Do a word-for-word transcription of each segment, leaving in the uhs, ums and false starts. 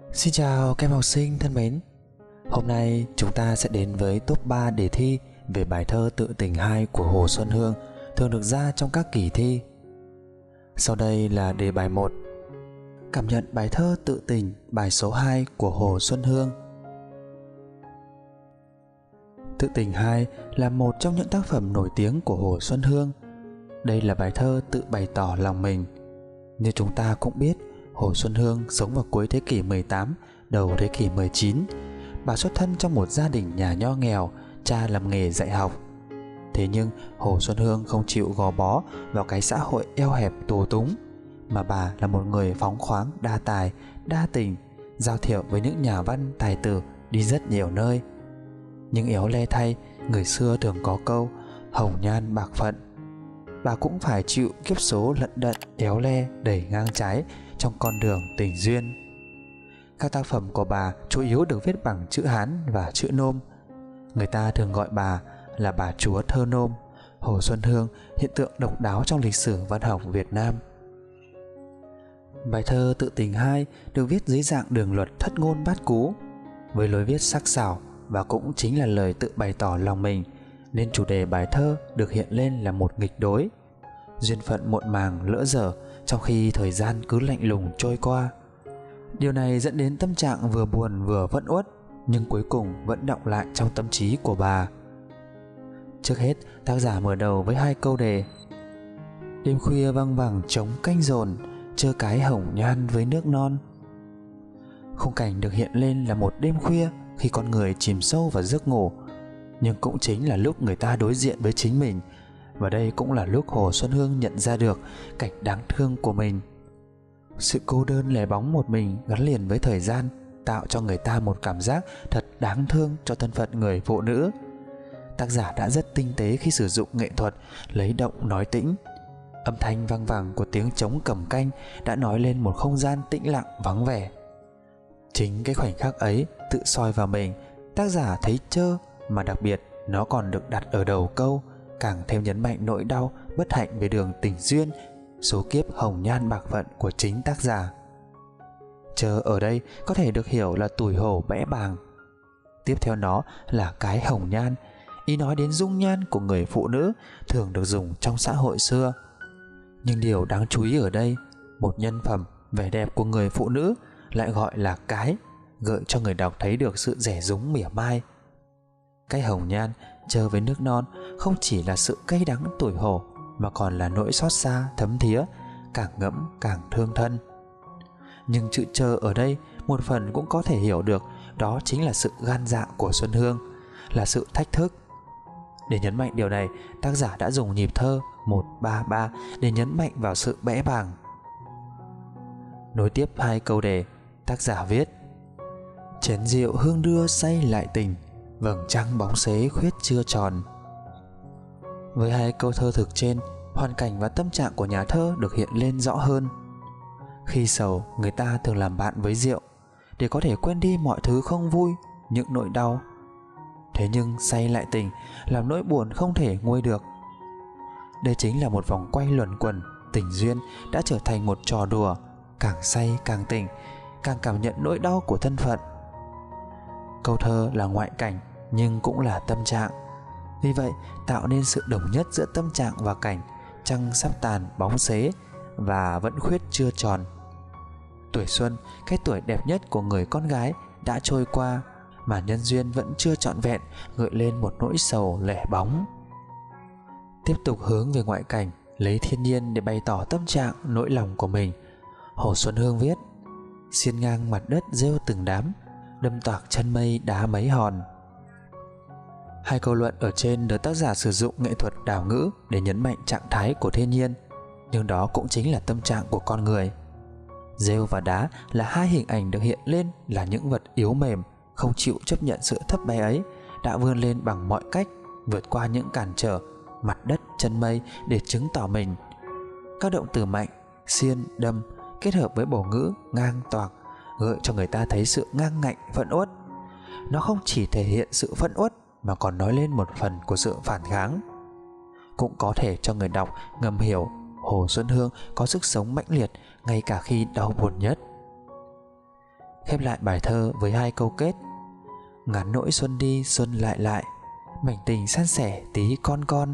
Xin chào các em học sinh thân mến. Hôm nay chúng ta sẽ đến với top ba đề thi về bài thơ Tự Tình hai của Hồ Xuân Hương thường được ra trong các kỳ thi. Sau đây là đề bài một. Cảm nhận bài thơ Tự Tình bài số hai của Hồ Xuân Hương. Tự Tình hai là một trong những tác phẩm nổi tiếng của Hồ Xuân Hương. Đây là bài thơ tự bày tỏ lòng mình. Như chúng ta cũng biết, Hồ Xuân Hương sống vào cuối thế kỷ mười tám, đầu thế kỷ mười chín. Bà xuất thân trong một gia đình nhà nho nghèo, cha làm nghề dạy học. Thế nhưng Hồ Xuân Hương không chịu gò bó vào cái xã hội eo hẹp tù túng, mà bà là một người phóng khoáng, đa tài, đa tình, giao thiệp với những nhà văn tài tử đi rất nhiều nơi. Nhưng éo le thay, người xưa thường có câu hồng nhan bạc phận. Bà cũng phải chịu kiếp số lận đận éo le đầy ngang trái trong con đường tình duyên. Các tác phẩm của bà chủ yếu được viết bằng chữ Hán và chữ Nôm. Người ta thường gọi bà là bà chúa thơ Nôm. Hồ Xuân Hương, hiện tượng độc đáo trong lịch sử văn học Việt Nam. Bài thơ Tự Tình hai được viết dưới dạng đường luật thất ngôn bát cú, với lối viết sắc sảo và cũng chính là lời tự bày tỏ lòng mình, nên chủ đề bài thơ được hiện lên là một nghịch đối. Duyên phận muộn màng lỡ dở, trong khi thời gian cứ lạnh lùng trôi qua. Điều này dẫn đến tâm trạng vừa buồn vừa vẫn uất, nhưng cuối cùng vẫn đọng lại trong tâm trí của bà. Trước hết, tác giả mở đầu với hai câu đề. Đêm khuya văng vẳng trống canh dồn, chơ cái hồng nhan với nước non. Khung cảnh được hiện lên là một đêm khuya khi con người chìm sâu vào giấc ngủ, nhưng cũng chính là lúc người ta đối diện với chính mình. Và đây cũng là lúc Hồ Xuân Hương nhận ra được cảnh đáng thương của mình. Sự cô đơn lẻ bóng một mình gắn liền với thời gian tạo cho người ta một cảm giác thật đáng thương cho thân phận người phụ nữ. Tác giả đã rất tinh tế khi sử dụng nghệ thuật lấy động nói tĩnh. Âm thanh vang vẳng của tiếng trống cầm canh đã nói lên một không gian tĩnh lặng vắng vẻ. Chính cái khoảnh khắc ấy tự soi vào mình, tác giả thấy trơ, mà đặc biệt nó còn được đặt ở đầu câu, càng thêm nhấn mạnh nỗi đau bất hạnh về đường tình duyên, số kiếp hồng nhan bạc phận của chính tác giả. Trơ ở đây có thể được hiểu là tủi hổ bẽ bàng. Tiếp theo nó là cái hồng nhan, ý nói đến dung nhan của người phụ nữ thường được dùng trong xã hội xưa. Nhưng điều đáng chú ý ở đây, một nhân phẩm, vẻ đẹp của người phụ nữ lại gọi là cái, gợi cho người đọc thấy được sự rẻ rúng mỉa mai. Cái hồng nhan trơ với nước non không chỉ là sự cay đắng tủi hổ, mà còn là nỗi xót xa thấm thía, càng ngẫm càng thương thân. Nhưng chữ trơ ở đây một phần cũng có thể hiểu được đó chính là sự gan dạ của Xuân Hương, là sự thách thức. Để nhấn mạnh điều này, tác giả đã dùng nhịp thơ một ba ba để nhấn mạnh vào sự bẽ bàng. Nối tiếp hai câu đề, tác giả viết: chén rượu hương đưa say lại tình, vầng trăng bóng xế khuyết chưa tròn. Với hai câu thơ thực trên, hoàn cảnh và tâm trạng của nhà thơ được hiện lên rõ hơn. Khi sầu, người ta thường làm bạn với rượu để có thể quên đi mọi thứ không vui, những nỗi đau. Thế nhưng say lại tình làm nỗi buồn không thể nguôi được. Đây chính là một vòng quay luẩn quẩn, tình duyên đã trở thành một trò đùa, càng say càng tỉnh, càng cảm nhận nỗi đau của thân phận. Câu thơ là ngoại cảnh nhưng cũng là tâm trạng. Vì vậy tạo nên sự đồng nhất giữa tâm trạng và cảnh trăng sắp tàn bóng xế và vẫn khuyết chưa tròn. Tuổi xuân, cái tuổi đẹp nhất của người con gái đã trôi qua, mà nhân duyên vẫn chưa trọn vẹn, gợi lên một nỗi sầu lẻ bóng. Tiếp tục hướng về ngoại cảnh, lấy thiên nhiên để bày tỏ tâm trạng nỗi lòng của mình, Hồ Xuân Hương viết: xiên ngang mặt đất rêu từng đám, đâm toạc chân mây đá mấy hòn. Hai câu luận ở trên được tác giả sử dụng nghệ thuật đảo ngữ để nhấn mạnh trạng thái của thiên nhiên, nhưng đó cũng chính là tâm trạng của con người. Rêu và đá là hai hình ảnh được hiện lên là những vật yếu mềm, không chịu chấp nhận sự thấp bé ấy, đã vươn lên bằng mọi cách, vượt qua những cản trở, mặt đất, chân mây để chứng tỏ mình. Các động từ mạnh, xiên, đâm kết hợp với bổ ngữ ngang toạc gợi cho người ta thấy sự ngang ngạnh, phẫn uất. Nó không chỉ thể hiện sự phẫn uất mà còn nói lên một phần của sự phản kháng. Cũng có thể cho người đọc ngầm hiểu Hồ Xuân Hương có sức sống mãnh liệt ngay cả khi đau buồn nhất. khép lại bài thơ với hai câu kết: ngắn nỗi xuân đi xuân lại lại, mảnh tình san sẻ tí con con.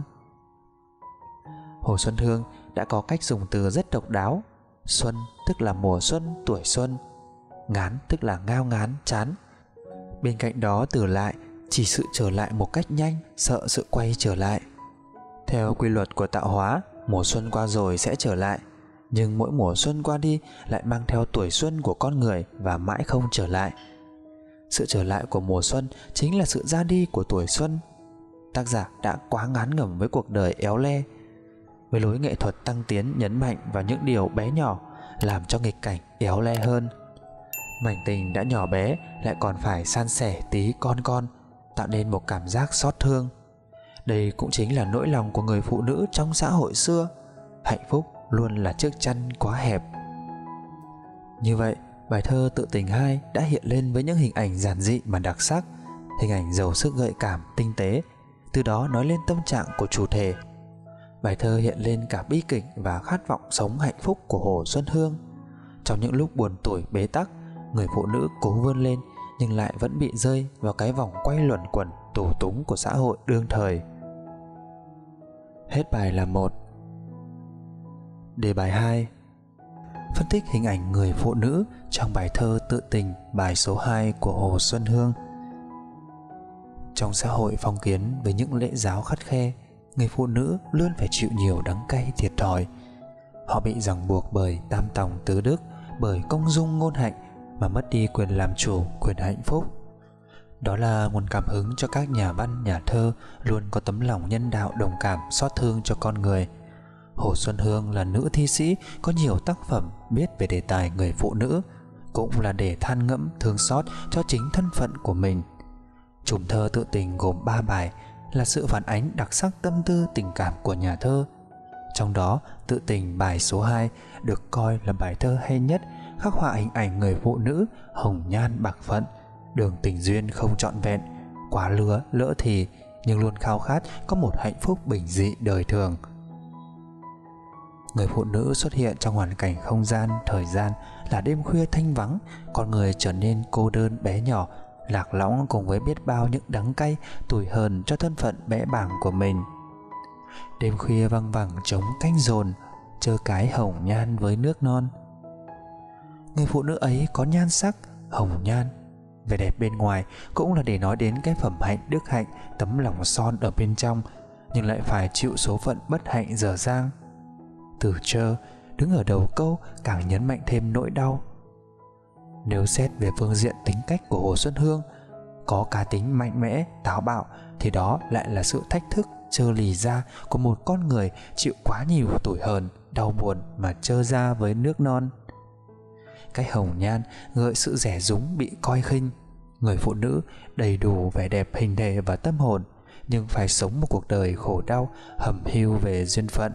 Hồ Xuân Hương đã có cách dùng từ rất độc đáo. Xuân tức là mùa xuân, tuổi xuân. Ngán tức là ngao ngán, chán. Bên cạnh đó từ lại chỉ sự trở lại một cách nhanh, sợ sự quay trở lại. Theo quy luật của tạo hóa, mùa xuân qua rồi sẽ trở lại, nhưng mỗi mùa xuân qua đi lại mang theo tuổi xuân của con người và mãi không trở lại. Sự trở lại của mùa xuân chính là sự ra đi của tuổi xuân. Tác giả đã quá ngán ngẩm với cuộc đời éo le. Với lối nghệ thuật tăng tiến nhấn mạnh vào những điều bé nhỏ, làm cho nghịch cảnh éo le hơn. Mảnh tình đã nhỏ bé lại còn phải san sẻ tí con con, tạo nên một cảm giác xót thương. Đây cũng chính là nỗi lòng của người phụ nữ trong xã hội xưa. Hạnh phúc luôn là chiếc chăn quá hẹp. Như vậy, bài thơ Tự Tình hai đã hiện lên với những hình ảnh giản dị mà đặc sắc, hình ảnh giàu sức gợi cảm, tinh tế, từ đó nói lên tâm trạng của chủ thể. Bài thơ hiện lên cả bi kịch và khát vọng sống hạnh phúc của Hồ Xuân Hương. Trong những lúc buồn tủi bế tắc, người phụ nữ cố vươn lên nhưng lại vẫn bị rơi vào cái vòng quay luẩn quẩn tù túng của xã hội đương thời. Hết bài là một. Đề bài hai. Phân tích hình ảnh người phụ nữ trong bài thơ Tự Tình bài số hai của Hồ Xuân Hương. Trong xã hội phong kiến với những lễ giáo khắt khe, người phụ nữ luôn phải chịu nhiều đắng cay thiệt thòi. Họ bị ràng buộc bởi tam tòng tứ đức, bởi công dung ngôn hạnh mà mất đi quyền làm chủ, quyền hạnh phúc. Đó là nguồn cảm hứng cho các nhà văn, nhà thơ luôn có tấm lòng nhân đạo, đồng cảm, xót thương cho con người. Hồ Xuân Hương là nữ thi sĩ có nhiều tác phẩm viết về đề tài người phụ nữ, cũng là để than ngẫm thương xót cho chính thân phận của mình. Chùm thơ Tự Tình gồm ba bài, là sự phản ánh đặc sắc tâm tư tình cảm của nhà thơ. Trong đó, Tự Tình bài số hai được coi là bài thơ hay nhất, khắc họa hình ảnh người phụ nữ hồng nhan bạc phận, đường tình duyên không trọn vẹn, quá lứa lỡ thì, nhưng luôn khao khát có một hạnh phúc bình dị đời thường. Người phụ nữ xuất hiện trong hoàn cảnh không gian, thời gian là đêm khuya thanh vắng, con người trở nên cô đơn bé nhỏ, lạc lõng cùng với biết bao những đắng cay, tủi hờn cho thân phận bẽ bàng của mình. Đêm khuya văng vẳng trống canh dồn, chơ cái hồng nhan với nước non. Người phụ nữ ấy có nhan sắc, hồng nhan. Vẻ đẹp bên ngoài cũng là để nói đến cái phẩm hạnh đức hạnh, tấm lòng son ở bên trong, nhưng lại phải chịu số phận bất hạnh dở dang. Từ trơ đứng ở đầu câu càng nhấn mạnh thêm nỗi đau. Nếu xét về phương diện tính cách của Hồ Xuân Hương, có cá tính mạnh mẽ, táo bạo, thì đó lại là sự thách thức trơ lì ra của một con người chịu quá nhiều tủi hờn, đau buồn mà trơ ra với nước non. Cái hồng nhan gợi sự rẻ rúng bị coi khinh. Người phụ nữ đầy đủ vẻ đẹp hình thể và tâm hồn, nhưng phải sống một cuộc đời khổ đau, hẩm hiu về duyên phận.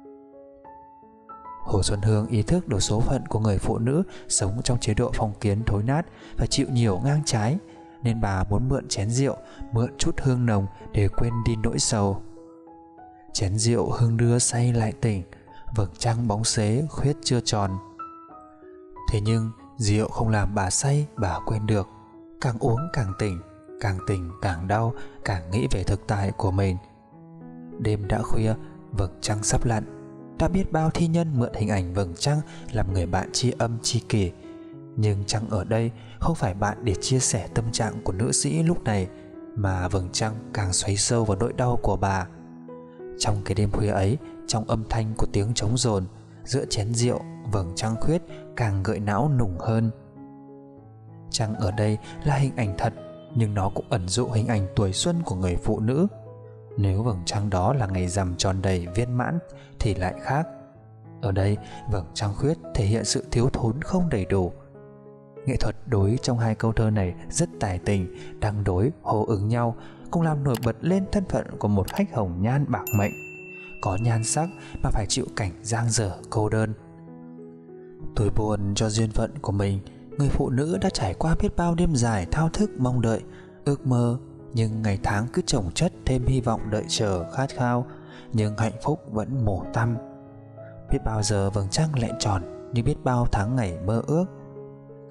Hồ Xuân Hương ý thức được số phận của người phụ nữ sống trong chế độ phong kiến thối nát và chịu nhiều ngang trái, nên bà muốn mượn chén rượu, mượn chút hương nồng để quên đi nỗi sầu. Chén rượu hương đưa say lại tỉnh, vầng trăng bóng xế khuyết chưa tròn. Thế nhưng rượu không làm bà say, bà quên được. Càng uống càng tỉnh, càng tỉnh càng đau, càng nghĩ về thực tại của mình. Đêm đã khuya, vầng trăng sắp lặn. Đã biết bao thi nhân mượn hình ảnh vầng trăng làm người bạn tri âm tri kỷ, nhưng trăng ở đây không phải bạn để chia sẻ tâm trạng của nữ sĩ lúc này, mà vầng trăng càng xoáy sâu vào nỗi đau của bà. Trong cái đêm khuya ấy, trong âm thanh của tiếng trống dồn, giữa chén rượu, vầng trăng khuyết càng gợi não nùng hơn. Trăng ở đây là hình ảnh thật, nhưng nó cũng ẩn dụ hình ảnh tuổi xuân của người phụ nữ. Nếu vầng trăng đó là ngày rằm tròn đầy viên mãn thì lại khác. Ở đây, vầng trăng khuyết thể hiện sự thiếu thốn không đầy đủ. Nghệ thuật đối trong hai câu thơ này rất tài tình, đang đối, hô ứng nhau, cũng làm nổi bật lên thân phận của một khách hồng nhan bạc mệnh, có nhan sắc mà phải chịu cảnh giang dở cô đơn. Tôi buồn cho duyên phận của mình. Người phụ nữ đã trải qua biết bao đêm dài thao thức mong đợi, ước mơ, nhưng ngày tháng cứ chồng chất thêm hy vọng đợi chờ khát khao, nhưng hạnh phúc vẫn mổ tăm. Biết bao giờ vầng trăng lại tròn, như biết bao tháng ngày mơ ước.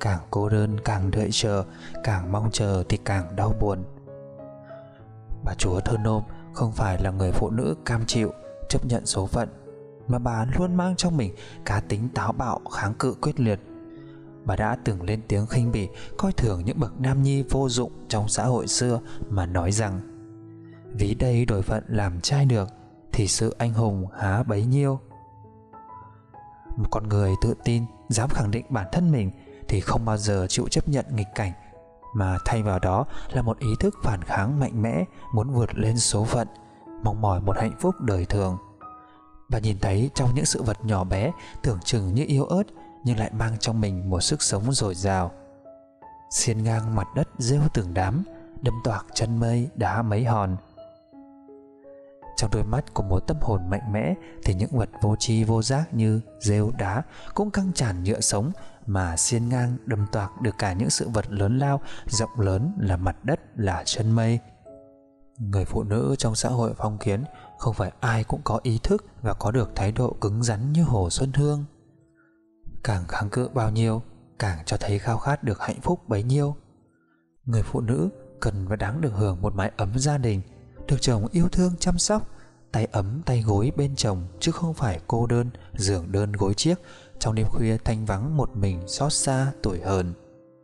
càng cô đơn càng đợi chờ, càng mong chờ thì càng đau buồn. Bà chúa thơ nôm không phải là người phụ nữ cam chịu chấp nhận số phận, mà bà luôn mang trong mình cá tính táo bạo, kháng cự quyết liệt. Bà đã từng lên tiếng khinh bỉ, coi thường những bậc nam nhi vô dụng trong xã hội xưa mà nói rằng: ví đây đổi phận làm trai được, thì sự anh hùng há bấy nhiêu. Một con người tự tin, dám khẳng định bản thân mình thì không bao giờ chịu chấp nhận nghịch cảnh, mà thay vào đó là một ý thức phản kháng mạnh mẽ, muốn vượt lên số phận, mong mỏi một hạnh phúc đời thường. Bà nhìn thấy trong những sự vật nhỏ bé tưởng chừng như yếu ớt, nhưng lại mang trong mình một sức sống dồi dào. Xiên ngang mặt đất rêu từng đám, đâm toạc chân mây đá mấy hòn. Trong đôi mắt của một tâm hồn mạnh mẽ thì những vật vô tri vô giác như rêu đá cũng căng tràn nhựa sống, mà xiên ngang đâm toạc được cả những sự vật lớn lao, rộng lớn là mặt đất, là chân mây. Người phụ nữ trong xã hội phong kiến không phải ai cũng có ý thức và có được thái độ cứng rắn như Hồ Xuân Hương. Càng kháng cự bao nhiêu, càng cho thấy khao khát được hạnh phúc bấy nhiêu. Người phụ nữ cần và đáng được hưởng một mái ấm gia đình, được chồng yêu thương chăm sóc, tay ấm tay gối bên chồng, chứ không phải cô đơn, giường đơn gối chiếc, trong đêm khuya thanh vắng một mình xót xa tủi hờn.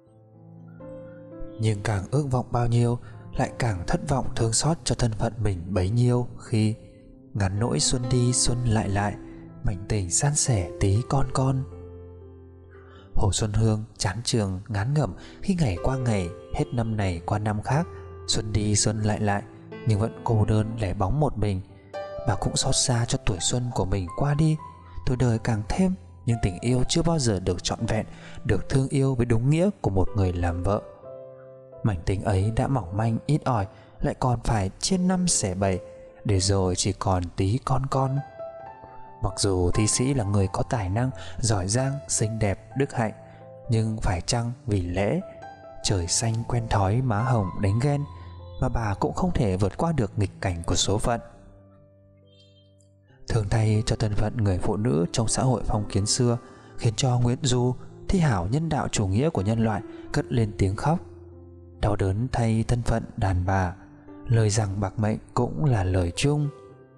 Nhưng càng ước vọng bao nhiêu, lại càng thất vọng thương xót cho thân phận mình bấy nhiêu, khi ngắn nỗi xuân đi xuân lại lại, mảnh tình san sẻ tí con con. Hồ Xuân Hương chán trường ngán ngẩm khi ngày qua ngày, hết năm này qua năm khác, xuân đi xuân lại lại, nhưng vẫn cô đơn lẻ bóng một mình. Bà cũng xót xa cho tuổi xuân của mình qua đi, tuổi đời càng thêm, nhưng tình yêu chưa bao giờ được trọn vẹn, được thương yêu với đúng nghĩa của một người làm vợ. Mảnh tình ấy đã mỏng manh ít ỏi, lại còn phải chia năm xẻ bảy, để rồi chỉ còn tí con con. Mặc dù thi sĩ là người có tài năng, giỏi giang, xinh đẹp, đức hạnh, nhưng phải chăng vì lẽ trời xanh quen thói má hồng đánh ghen mà bà cũng không thể vượt qua được nghịch cảnh của số phận. Thường thay cho thân phận người phụ nữ trong xã hội phong kiến xưa, khiến cho Nguyễn Du, thi hảo nhân đạo chủ nghĩa của nhân loại, cất lên tiếng khóc. Đau đớn thay thân phận đàn bà, lời rằng bạc mệnh cũng là lời chung.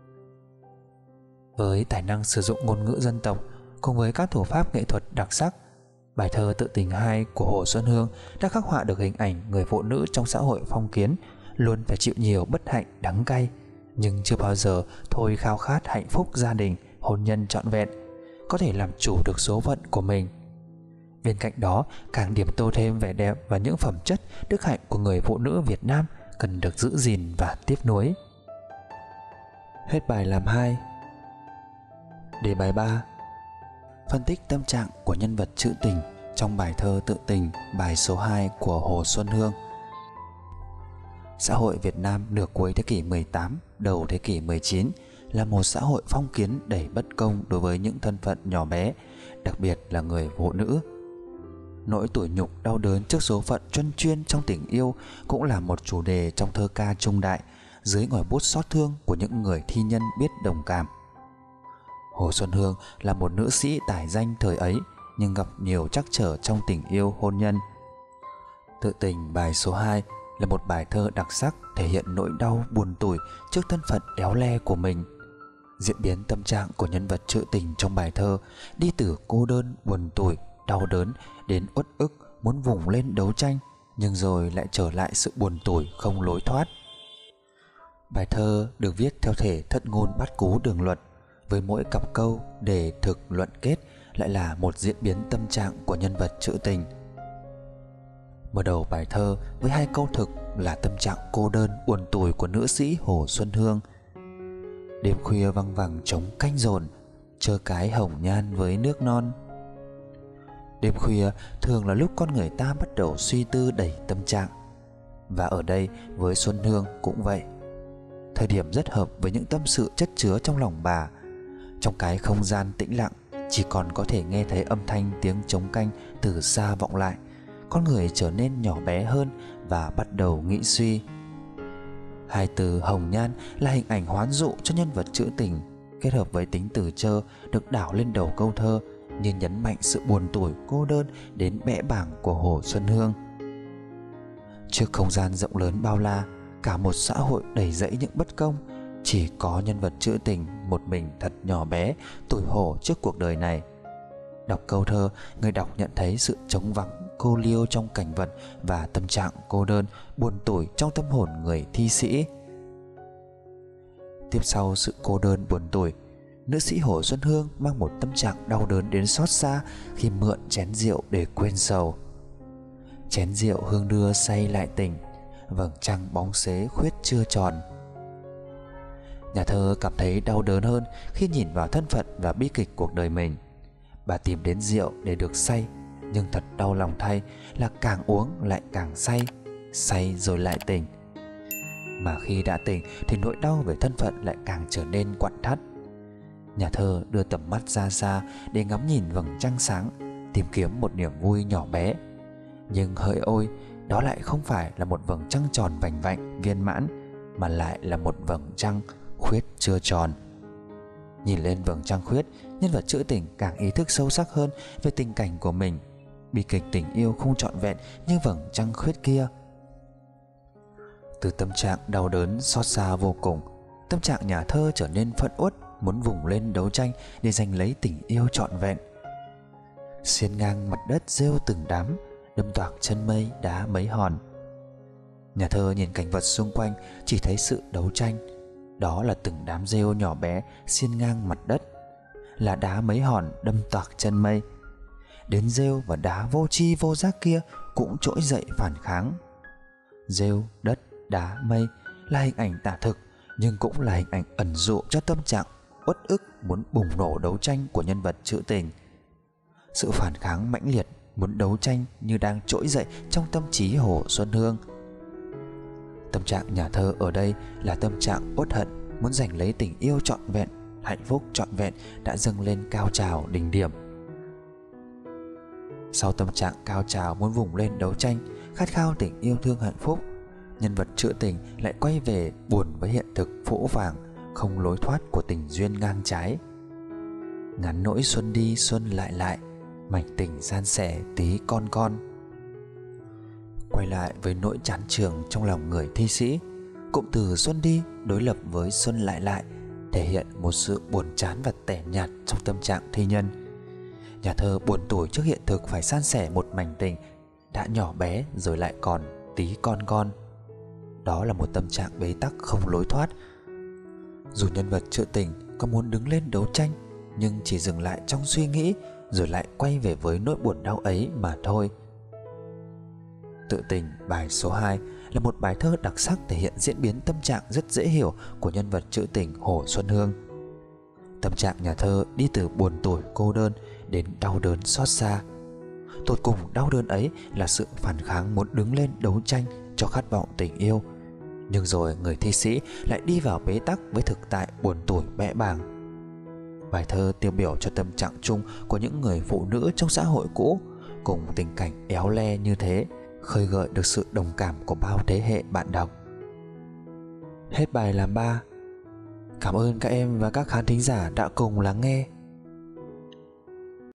Với tài năng sử dụng ngôn ngữ dân tộc cùng với các thủ pháp nghệ thuật đặc sắc, bài thơ Tự Tình hai của Hồ Xuân Hương đã khắc họa được hình ảnh người phụ nữ trong xã hội phong kiến luôn phải chịu nhiều bất hạnh đắng cay, nhưng chưa bao giờ thôi khao khát hạnh phúc gia đình, hôn nhân trọn vẹn, có thể làm chủ được số phận của mình. Bên cạnh đó, càng điểm tô thêm vẻ đẹp và những phẩm chất, đức hạnh của người phụ nữ Việt Nam cần được giữ gìn và tiếp nối. Hết bài làm hai. Đề bài ba. Phân tích tâm trạng của nhân vật trữ tình trong bài thơ Tự Tình, bài số hai của Hồ Xuân Hương. Xã hội Việt Nam nửa cuối thế kỷ mười tám, đầu thế kỷ mười chín là một xã hội phong kiến đầy bất công đối với những thân phận nhỏ bé, đặc biệt là người phụ nữ. Nỗi tủi nhục đau đớn trước số phận chuyên chuyên trong tình yêu cũng là một chủ đề trong thơ ca trung đại, dưới ngòi bút xót thương của những người thi nhân biết đồng cảm. Hồ Xuân Hương là một nữ sĩ tài danh thời ấy, nhưng gặp nhiều trắc trở trong tình yêu hôn nhân. Tự Tình bài số hai là một bài thơ đặc sắc thể hiện nỗi đau buồn tủi trước thân phận éo le của mình. Diễn biến tâm trạng của nhân vật trữ tình trong bài thơ đi từ cô đơn, buồn tủi, đau đớn đến uất ức, muốn vùng lên đấu tranh, nhưng rồi lại trở lại sự buồn tủi không lối thoát. Bài thơ được viết theo thể thất ngôn bát cú đường luật, với mỗi cặp câu đề thực luận kết lại là một diễn biến tâm trạng của nhân vật trữ tình. Mở đầu bài thơ với hai câu thực là tâm trạng cô đơn buồn tủi của nữ sĩ Hồ Xuân Hương. Đêm khuya văng vẳng trống canh dồn, chơ cái hồng nhan với nước non. Đêm khuya thường là lúc con người ta bắt đầu suy tư đầy tâm trạng, và ở đây với Xuân Hương cũng vậy. Thời điểm rất hợp với những tâm sự chất chứa trong lòng bà. Trong cái không gian tĩnh lặng, chỉ còn có thể nghe thấy âm thanh tiếng trống canh từ xa vọng lại, con người trở nên nhỏ bé hơn và bắt đầu nghĩ suy. Hai từ hồng nhan là hình ảnh hoán dụ cho nhân vật trữ tình, kết hợp với tính từ chơ được đảo lên đầu câu thơ, như nhấn mạnh sự buồn tủi cô đơn đến bẽ bàng của Hồ Xuân Hương. Trước không gian rộng lớn bao la, cả một xã hội đầy rẫy những bất công, chỉ có nhân vật trữ tình một mình thật nhỏ bé, tủi hổ trước cuộc đời này. Đọc câu thơ, người đọc nhận thấy sự trống vắng, cô liêu trong cảnh vật và tâm trạng cô đơn, buồn tủi trong tâm hồn người thi sĩ. Tiếp sau sự cô đơn buồn tủi, nữ sĩ Hồ Xuân Hương mang một tâm trạng đau đớn đến xót xa khi mượn chén rượu để quên sầu. Chén rượu hương đưa say lại tình, vầng trăng bóng xế khuyết chưa tròn. Nhà thơ cảm thấy đau đớn hơn khi nhìn vào thân phận và bi kịch cuộc đời mình. Bà tìm đến rượu để được say, nhưng thật đau lòng thay là càng uống lại càng say, say rồi lại tỉnh. Mà khi đã tỉnh thì nỗi đau về thân phận lại càng trở nên quặn thắt. Nhà thơ đưa tầm mắt ra xa để ngắm nhìn vầng trăng sáng, tìm kiếm một niềm vui nhỏ bé. Nhưng hỡi ôi, đó lại không phải là một vầng trăng tròn vành vạnh viên mãn, mà lại là một vầng trăng khuyết chưa tròn. Nhìn lên vầng trăng khuyết, nhân vật trữ tình càng ý thức sâu sắc hơn về tình cảnh của mình. Bi kịch tình yêu không trọn vẹn như vầng trăng khuyết kia. Từ tâm trạng đau đớn xót xa vô cùng, tâm trạng nhà thơ trở nên phẫn uất, muốn vùng lên đấu tranh để giành lấy tình yêu trọn vẹn. Xiên ngang mặt đất rêu từng đám, đâm toạc chân mây đá mấy hòn. Nhà thơ nhìn cảnh vật xung quanh chỉ thấy sự đấu tranh. Đó là từng đám rêu nhỏ bé xiên ngang mặt đất, là đá mấy hòn đâm toạc chân mây. Đến rêu và đá vô tri vô giác kia cũng trỗi dậy phản kháng. Rêu, đất, đá, mây là hình ảnh tả thực, nhưng cũng là hình ảnh ẩn dụ cho tâm trạng uất ức muốn bùng nổ đấu tranh của nhân vật trữ tình. Sự phản kháng mãnh liệt muốn đấu tranh như đang trỗi dậy trong tâm trí Hồ Xuân Hương. Tâm trạng nhà thơ ở đây là tâm trạng uất hận, muốn giành lấy tình yêu trọn vẹn, hạnh phúc trọn vẹn đã dâng lên cao trào đỉnh điểm. Sau tâm trạng cao trào muốn vùng lên đấu tranh, khát khao tình yêu thương hạnh phúc, nhân vật trữ tình lại quay về buồn với hiện thực phũ phàng, không lối thoát của tình duyên ngang trái. Ngắn nỗi xuân đi xuân lại lại, mảnh tình san sẻ tí con con. Quay lại với nỗi chán chường trong lòng người thi sĩ, cụm từ xuân đi đối lập với xuân lại lại thể hiện một sự buồn chán và tẻ nhạt trong tâm trạng thi nhân. Nhà thơ buồn tủi trước hiện thực phải san sẻ một mảnh tình đã nhỏ bé rồi lại còn tí con con. Đó là một tâm trạng bế tắc không lối thoát. Dù nhân vật trữ tình có muốn đứng lên đấu tranh, nhưng chỉ dừng lại trong suy nghĩ rồi lại quay về với nỗi buồn đau ấy mà thôi. Tự tình bài số hai là một bài thơ đặc sắc thể hiện diễn biến tâm trạng rất dễ hiểu của nhân vật trữ tình Hồ Xuân Hương. Tâm trạng nhà thơ đi từ buồn tủi cô đơn đến đau đớn xót xa. Tột cùng đau đớn ấy là sự phản kháng muốn đứng lên đấu tranh cho khát vọng tình yêu. Nhưng rồi người thi sĩ lại đi vào bế tắc với thực tại buồn tủi bẽ bàng. Bài thơ tiêu biểu cho tâm trạng chung của những người phụ nữ trong xã hội cũ, cùng tình cảnh éo le như thế, khơi gợi được sự đồng cảm của bao thế hệ bạn đọc. Hết bài làm ba. Cảm ơn các em và các khán thính giả đã cùng lắng nghe.